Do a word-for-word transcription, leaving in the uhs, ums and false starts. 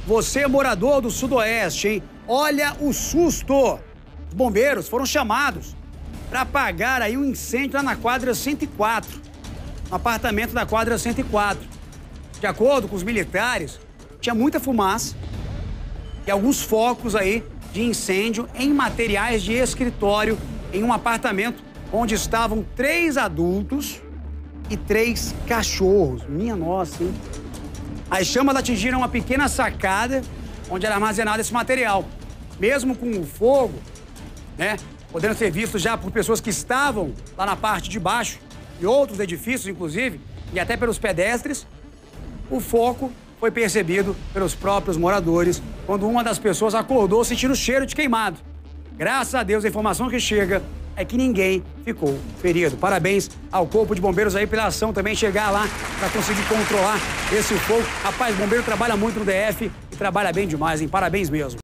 Você, morador do Sudoeste, hein? Olha o susto! Os bombeiros foram chamados para apagar aí um incêndio lá na quadra cento e quatro, no apartamento da quadra cento e quatro. De acordo com os militares, tinha muita fumaça e alguns focos aí de incêndio em materiais de escritório em um apartamento onde estavam três adultos e três cachorros. Minha nossa, hein? As chamas atingiram uma pequena sacada onde era armazenado esse material. Mesmo com o fogo, né, podendo ser visto já por pessoas que estavam lá na parte de baixo e outros edifícios, inclusive, e até pelos pedestres, o foco foi percebido pelos próprios moradores quando uma das pessoas acordou sentindo o cheiro de queimado. Graças a Deus, a informação que chega é que ninguém ficou ferido. Parabéns ao Corpo de Bombeiros aí pela ação também chegar lá para conseguir controlar esse fogo. Rapaz, o bombeiro trabalha muito no D F e trabalha bem demais, hein? Parabéns mesmo.